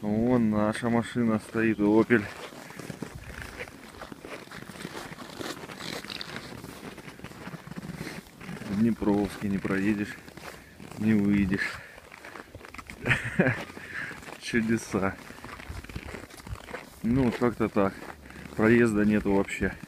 Вон наша машина стоит, Opel. В Днепровске не проедешь, не выйдешь. Чудеса. Ну, как-то так. Проезда нету вообще.